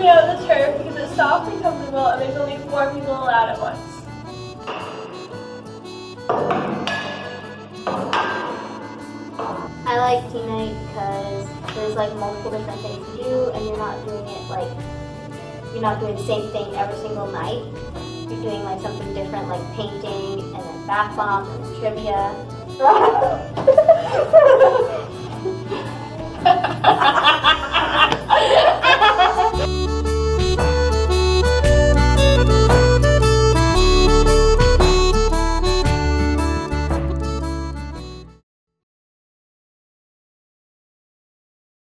clean out the turf because it's soft and comfortable and there's only 4 people allowed at once. I like team night because there's like multiple different things to do and you're not doing it like, you're not doing the same thing every single night. You're doing like something different like painting and then bath bombs and then trivia.